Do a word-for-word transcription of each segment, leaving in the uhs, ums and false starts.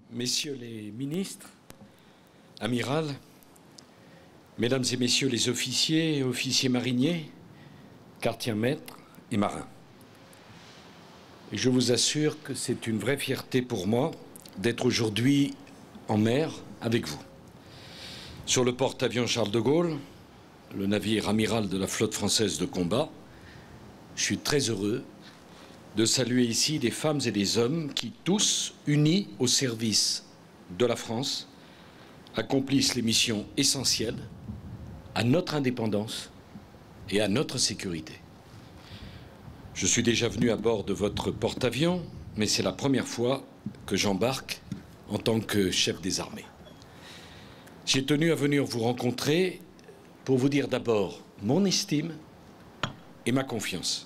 Messieurs les ministres, amiral, mesdames et messieurs les officiers et officiers mariniers, quartiers-maîtres et marins. Et je vous assure que c'est une vraie fierté pour moi d'être aujourd'hui en mer avec vous. Sur le porte-avions Charles de Gaulle, le navire amiral de la flotte française de combat, je suis très heureux de saluer ici des femmes et des hommes qui, tous unis au service de la France, accomplissent les missions essentielles à notre indépendance et à notre sécurité. Je suis déjà venu à bord de votre porte-avions, mais c'est la première fois que j'embarque en tant que chef des armées. J'ai tenu à venir vous rencontrer pour vous dire d'abord mon estime et ma confiance.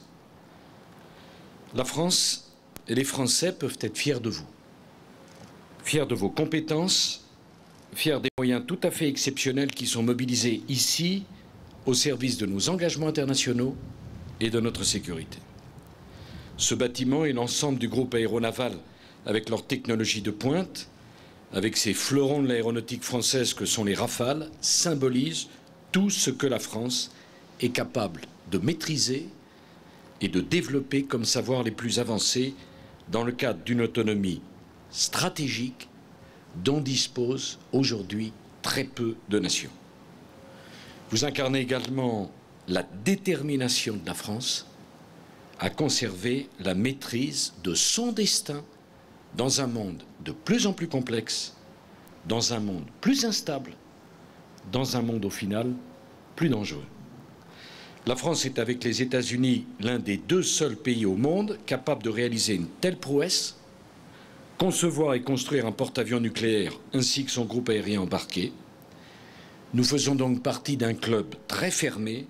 La France et les Français peuvent être fiers de vous, fiers de vos compétences, fiers des moyens tout à fait exceptionnels qui sont mobilisés ici au service de nos engagements internationaux et de notre sécurité. Ce bâtiment et l'ensemble du groupe aéronaval, avec leur technologie de pointe, avec ces fleurons de l'aéronautique française que sont les Rafales, symbolisent tout ce que la France est capable de maîtriser et de développer comme savoir les plus avancés dans le cadre d'une autonomie stratégique dont disposent aujourd'hui très peu de nations. Vous incarnez également la détermination de la France à conserver la maîtrise de son destin dans un monde de plus en plus complexe, dans un monde plus instable, dans un monde au final plus dangereux. La France est avec les États-Unis l'un des deux seuls pays au monde capables de réaliser une telle prouesse, concevoir et construire un porte-avions nucléaire ainsi que son groupe aérien embarqué. Nous faisons donc partie d'un club très fermé.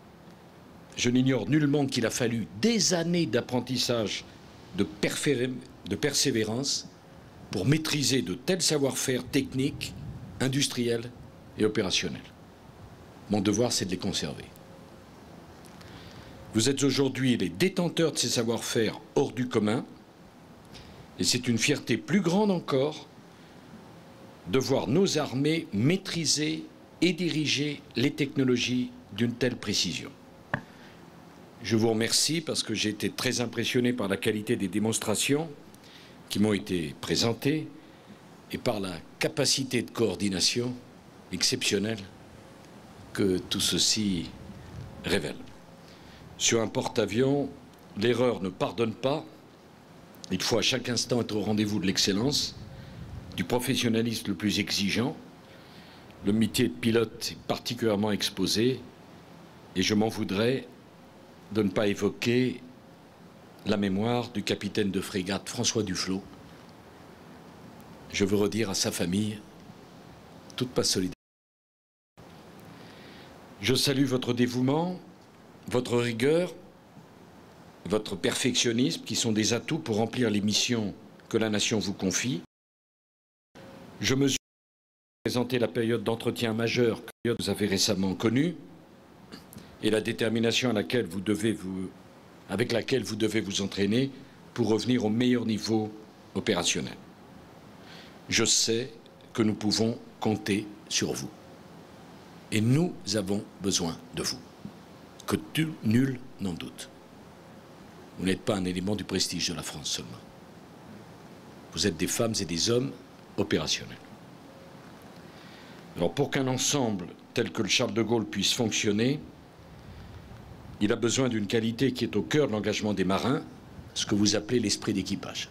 Je n'ignore nullement qu'il a fallu des années d'apprentissage, de, de persévérance pour maîtriser de tels savoir-faire techniques, industriels et opérationnels. Mon devoir, c'est de les conserver. Vous êtes aujourd'hui les détenteurs de ces savoir-faire hors du commun, et c'est une fierté plus grande encore de voir nos armées maîtriser et diriger les technologies d'une telle précision. Je vous remercie parce que j'ai été très impressionné par la qualité des démonstrations qui m'ont été présentées et par la capacité de coordination exceptionnelle que tout ceci révèle. Sur un porte-avions, l'erreur ne pardonne pas. Il faut à chaque instant être au rendez-vous de l'excellence, du professionnalisme le plus exigeant. Le métier de pilote est particulièrement exposé et je m'en voudrais de ne pas évoquer la mémoire du capitaine de frégate François Duflot. Je veux redire à sa famille toute ma solidarité. Je salue votre dévouement, votre rigueur, votre perfectionnisme, qui sont des atouts pour remplir les missions que la nation vous confie. Je mesure présenter la période d'entretien majeure que vous avez récemment connue et la détermination à laquelle vous devez vous, avec laquelle vous devez vous entraîner pour revenir au meilleur niveau opérationnel. Je sais que nous pouvons compter sur vous. Et nous avons besoin de vous. Que tu, nul n'en doute. Vous n'êtes pas un élément du prestige de la France seulement. Vous êtes des femmes et des hommes opérationnels. Alors pour qu'un ensemble tel que le Charles de Gaulle puisse fonctionner, il a besoin d'une qualité qui est au cœur de l'engagement des marins, ce que vous appelez l'esprit d'équipage.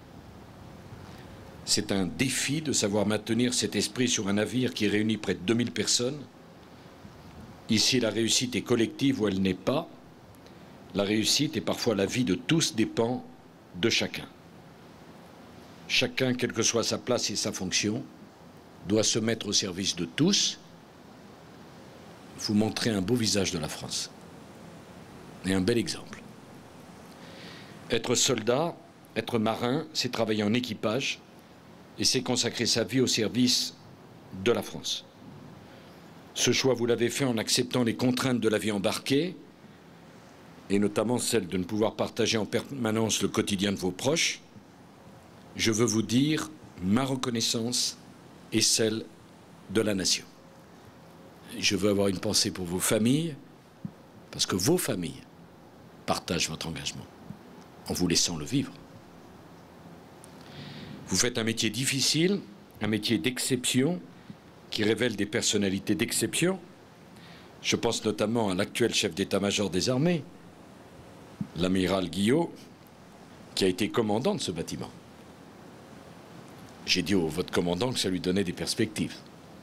C'est un défi de savoir maintenir cet esprit sur un navire qui réunit près de deux mille personnes. Ici, la réussite est collective ou elle n'est pas. La réussite et parfois la vie de tous dépend de chacun. Chacun, quelle que soit sa place et sa fonction, doit se mettre au service de tous. Vous montrez un beau visage de la France et un bel exemple. Être soldat, être marin, c'est travailler en équipage et c'est consacrer sa vie au service de la France. Ce choix, vous l'avez fait en acceptant les contraintes de la vie embarquée, et notamment celle de ne pouvoir partager en permanence le quotidien de vos proches. Je veux vous dire ma reconnaissance et celle de la nation. Je veux avoir une pensée pour vos familles, parce que vos familles partagent votre engagement en vous laissant le vivre. Vous faites un métier difficile, un métier d'exception, qui révèle des personnalités d'exception. Je pense notamment à l'actuel chef d'état-major des armées, l'amiral Guillot, qui a été commandant de ce bâtiment. J'ai dit au votre commandant que ça lui donnait des perspectives.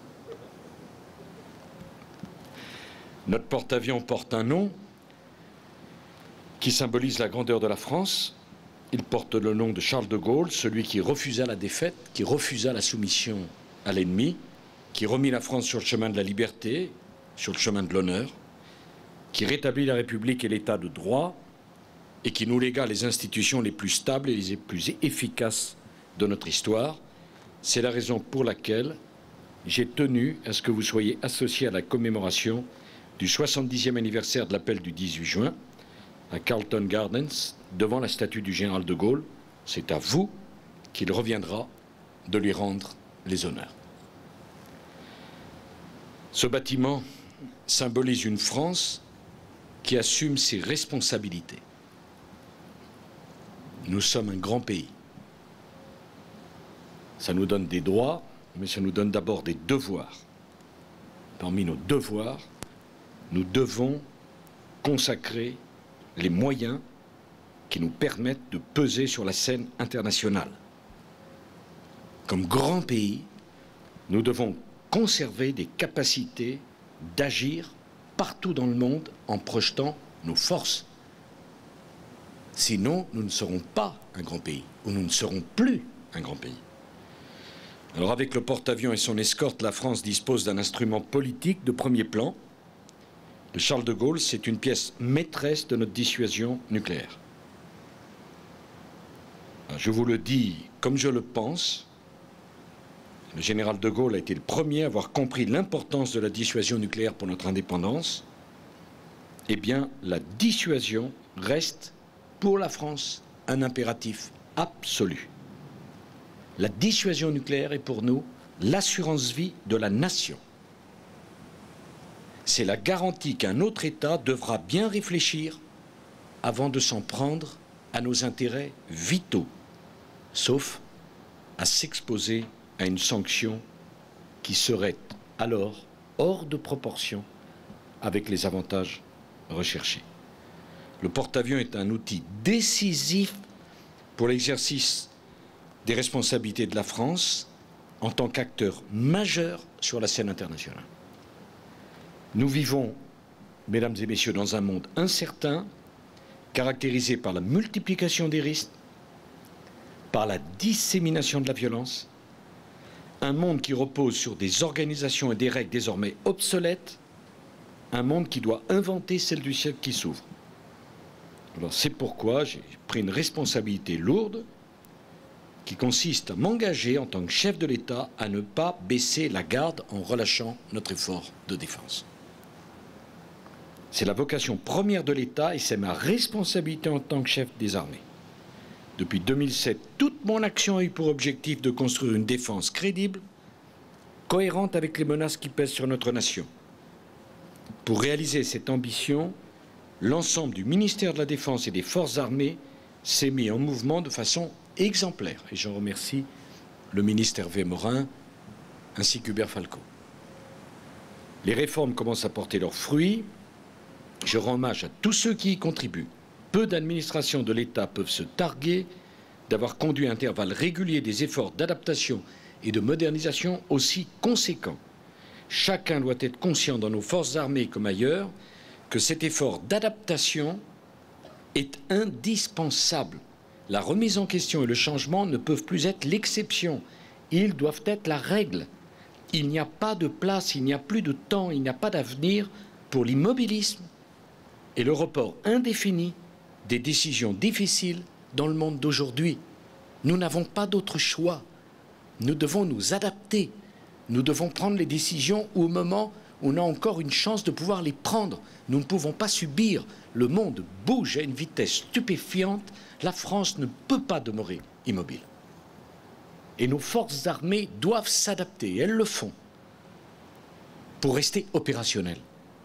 Notre porte-avions porte un nom qui symbolise la grandeur de la France. Il porte le nom de Charles de Gaulle, celui qui refusa la défaite, qui refusa la soumission à l'ennemi, qui remit la France sur le chemin de la liberté, sur le chemin de l'honneur, qui rétablit la République et l'État de droit et qui nous légua les institutions les plus stables et les plus efficaces de notre histoire. C'est la raison pour laquelle j'ai tenu à ce que vous soyez associés à la commémoration du soixante-dixième anniversaire de l'appel du dix-huit juin à Carlton Gardens, devant la statue du général de Gaulle. C'est à vous qu'il reviendra de lui rendre les honneurs. Ce bâtiment symbolise une France qui assume ses responsabilités. Nous sommes un grand pays. Ça nous donne des droits, mais ça nous donne d'abord des devoirs. Parmi nos devoirs, nous devons consacrer les moyens qui nous permettent de peser sur la scène internationale. Comme grand pays, nous devons conserver des capacités d'agir partout dans le monde en projetant nos forces. Sinon, nous ne serons pas un grand pays, ou nous ne serons plus un grand pays. Alors avec le porte-avions et son escorte, la France dispose d'un instrument politique de premier plan. Le Charles de Gaulle, c'est une pièce maîtresse de notre dissuasion nucléaire. Je vous le dis comme je le pense, le général de Gaulle a été le premier à avoir compris l'importance de la dissuasion nucléaire pour notre indépendance. Eh bien, la dissuasion reste pour la France un impératif absolu. La dissuasion nucléaire est pour nous l'assurance vie de la nation. C'est la garantie qu'un autre État devra bien réfléchir avant de s'en prendre à nos intérêts vitaux, sauf à s'exposer à une sanction qui serait alors hors de proportion avec les avantages recherchés. Le porte-avions est un outil décisif pour l'exercice des responsabilités de la France en tant qu'acteur majeur sur la scène internationale. Nous vivons, mesdames et messieurs, dans un monde incertain, caractérisé par la multiplication des risques, par la dissémination de la violence, un monde qui repose sur des organisations et des règles désormais obsolètes, un monde qui doit inventer celle du siècle qui s'ouvre. Alors c'est pourquoi j'ai pris une responsabilité lourde qui consiste à m'engager en tant que chef de l'État à ne pas baisser la garde en relâchant notre effort de défense. C'est la vocation première de l'État et c'est ma responsabilité en tant que chef des armées. Depuis deux mille sept, toute mon action a eu pour objectif de construire une défense crédible, cohérente avec les menaces qui pèsent sur notre nation. Pour réaliser cette ambition, l'ensemble du ministère de la Défense et des Forces armées s'est mis en mouvement de façon exemplaire. Et j'en remercie le ministre Hervé Morin ainsi qu'Hubert Falco. Les réformes commencent à porter leurs fruits. Je rends hommage à tous ceux qui y contribuent. Peu d'administrations de l'État peuvent se targuer d'avoir conduit à intervalles réguliers des efforts d'adaptation et de modernisation aussi conséquents. Chacun doit être conscient dans nos forces armées comme ailleurs que cet effort d'adaptation est indispensable. La remise en question et le changement ne peuvent plus être l'exception. Ils doivent être la règle. Il n'y a pas de place, il n'y a plus de temps, il n'y a pas d'avenir pour l'immobilisme et le report indéfini des décisions difficiles dans le monde d'aujourd'hui. Nous n'avons pas d'autre choix. Nous devons nous adapter. Nous devons prendre les décisions au moment où on a encore une chance de pouvoir les prendre. Nous ne pouvons pas subir. Le monde bouge à une vitesse stupéfiante. La France ne peut pas demeurer immobile. Et nos forces armées doivent s'adapter, elles le font, pour rester opérationnelles.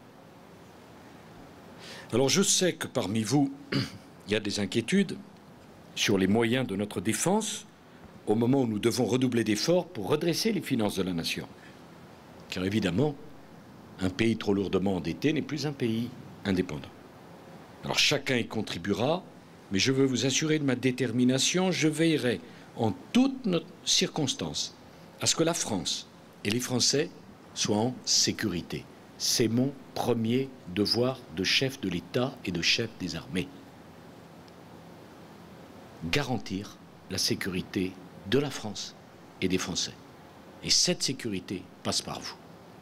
Alors je sais que parmi vous, il y a des inquiétudes sur les moyens de notre défense au moment où nous devons redoubler d'efforts pour redresser les finances de la nation. Car évidemment, un pays trop lourdement endetté n'est plus un pays indépendant. Alors chacun y contribuera, mais je veux vous assurer de ma détermination. Je veillerai en toutes nos circonstances à ce que la France et les Français soient en sécurité. C'est mon premier devoir de chef de l'État et de chef des armées. Garantir la sécurité de la France et des Français. Et cette sécurité passe par vous.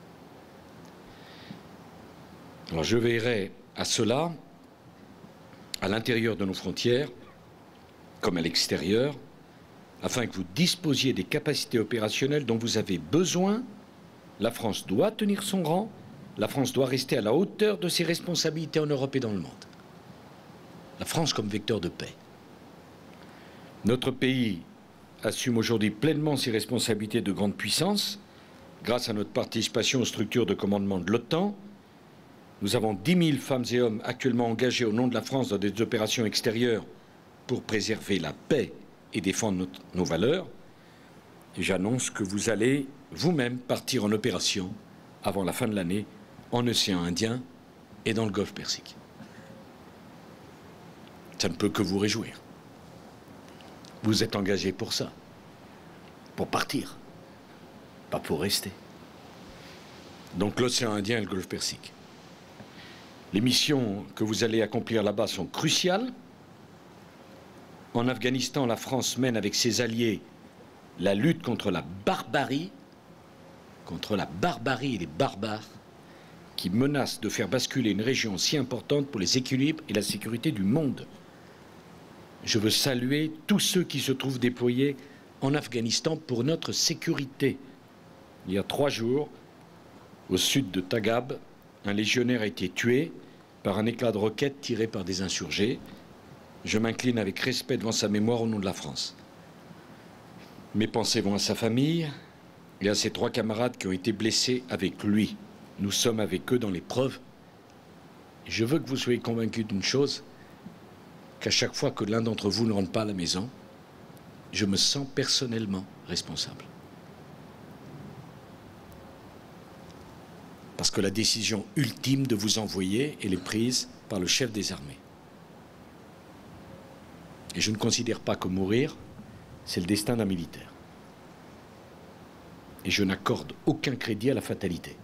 Alors je veillerai à cela, à l'intérieur de nos frontières, comme à l'extérieur, afin que vous disposiez des capacités opérationnelles dont vous avez besoin. La France doit tenir son rang, la France doit rester à la hauteur de ses responsabilités en Europe et dans le monde. La France comme vecteur de paix. Notre pays assume aujourd'hui pleinement ses responsabilités de grande puissance grâce à notre participation aux structures de commandement de l'OTAN. Nous avons dix mille femmes et hommes actuellement engagés au nom de la France dans des opérations extérieures pour préserver la paix et défendre notre, nos valeurs. Et j'annonce que vous allez vous-même partir en opération avant la fin de l'année en océan Indien et dans le Golfe Persique. Ça ne peut que vous réjouir. Vous êtes engagés pour ça, pour partir, pas pour rester. Donc l'océan Indien et le Golfe Persique. Les missions que vous allez accomplir là-bas sont cruciales. En Afghanistan, la France mène avec ses alliés la lutte contre la barbarie, contre la barbarie et les barbares qui menacent de faire basculer une région si importante pour les équilibres et la sécurité du monde. Je veux saluer tous ceux qui se trouvent déployés en Afghanistan pour notre sécurité. Il y a trois jours, au sud de Tagab, un légionnaire a été tué par un éclat de roquette tiré par des insurgés. Je m'incline avec respect devant sa mémoire au nom de la France. Mes pensées vont à sa famille et à ses trois camarades qui ont été blessés avec lui. Nous sommes avec eux dans l'épreuve. Je veux que vous soyez convaincus d'une chose, qu'à chaque fois que l'un d'entre vous ne rentre pas à la maison, je me sens personnellement responsable. Parce que la décision ultime de vous envoyer, elle est prise par le chef des armées. Et je ne considère pas que mourir, c'est le destin d'un militaire. Et je n'accorde aucun crédit à la fatalité.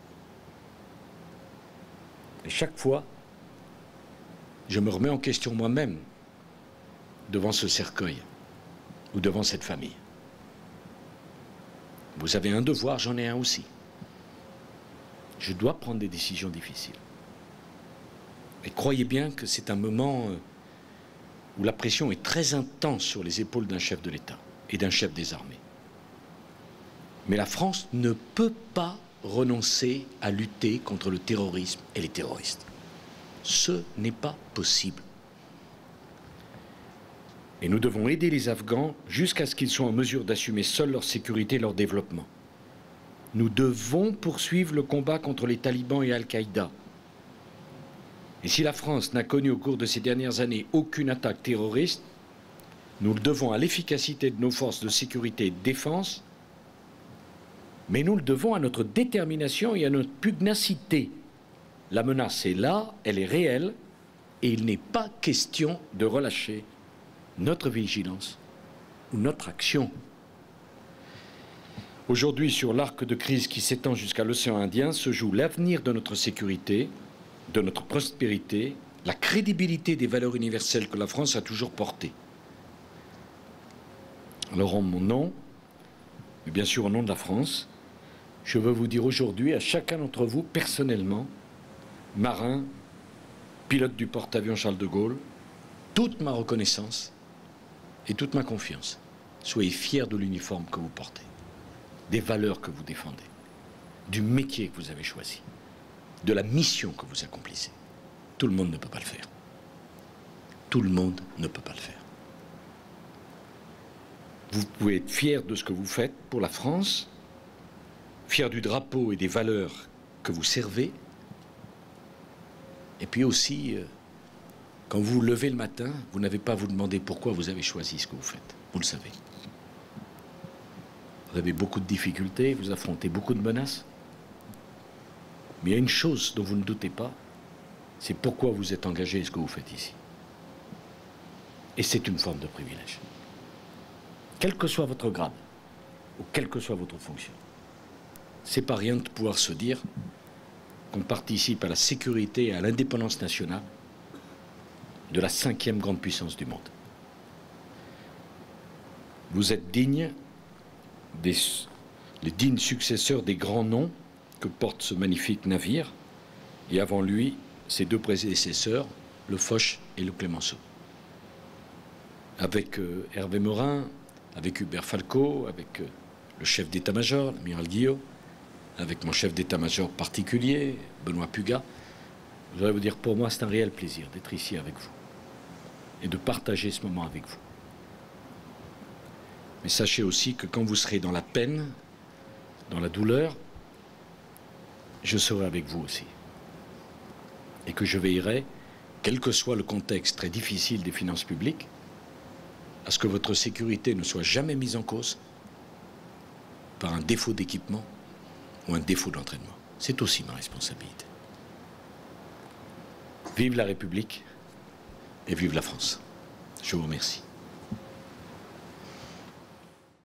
Et chaque fois, je me remets en question moi-même devant ce cercueil ou devant cette famille. Vous avez un devoir, j'en ai un aussi. Je dois prendre des décisions difficiles. Et croyez bien que c'est un moment où la pression est très intense sur les épaules d'un chef de l'État et d'un chef des armées. Mais la France ne peut pas renoncer à lutter contre le terrorisme et les terroristes. Ce n'est pas possible. Et nous devons aider les Afghans jusqu'à ce qu'ils soient en mesure d'assumer seuls leur sécurité et leur développement. Nous devons poursuivre le combat contre les talibans et Al-Qaïda. Et si la France n'a connu au cours de ces dernières années aucune attaque terroriste, nous le devons à l'efficacité de nos forces de sécurité et de défense, mais nous le devons à notre détermination et à notre pugnacité. La menace est là, elle est réelle, et il n'est pas question de relâcher notre vigilance ou notre action. Aujourd'hui, sur l'arc de crise qui s'étend jusqu'à l'océan Indien, se joue l'avenir de notre sécurité, de notre prospérité, la crédibilité des valeurs universelles que la France a toujours portées. Alors, en mon nom, et bien sûr au nom de la France, je veux vous dire aujourd'hui à chacun d'entre vous, personnellement, marin, pilote du porte-avions Charles de Gaulle, toute ma reconnaissance et toute ma confiance. Soyez fiers de l'uniforme que vous portez, des valeurs que vous défendez, du métier que vous avez choisi, de la mission que vous accomplissez. Tout le monde ne peut pas le faire. Tout le monde ne peut pas le faire. Vous pouvez être fier de ce que vous faites pour la France, fier du drapeau et des valeurs que vous servez. Et puis aussi, euh, quand vous vous levez le matin, vous n'avez pas à vous demander pourquoi vous avez choisi ce que vous faites. Vous le savez. Vous avez beaucoup de difficultés, vous affrontez beaucoup de menaces. Mais il y a une chose dont vous ne doutez pas, c'est pourquoi vous êtes engagé et ce que vous faites ici. Et c'est une forme de privilège. Quel que soit votre grade, ou quelle que soit votre fonction, c'est pas rien de pouvoir se dire qu'on participe à la sécurité et à l'indépendance nationale de la cinquième grande puissance du monde. Vous êtes digne des les dignes successeurs des grands noms que porte ce magnifique navire, et avant lui, ses deux prédécesseurs, le Foch et le Clemenceau. Avec euh, Hervé Morin, avec Hubert Falco, avec euh, le chef d'état-major, l'amiral Guillot, avec mon chef d'état-major particulier, Benoît Pugat, je voudrais vous dire, pour moi, c'est un réel plaisir d'être ici avec vous et de partager ce moment avec vous. Mais sachez aussi que quand vous serez dans la peine, dans la douleur, je serai avec vous aussi. Et que je veillerai, quel que soit le contexte très difficile des finances publiques, à ce que votre sécurité ne soit jamais mise en cause par un défaut d'équipement ou un défaut d'entraînement. C'est aussi ma responsabilité. Vive la République et vive la France. Je vous remercie.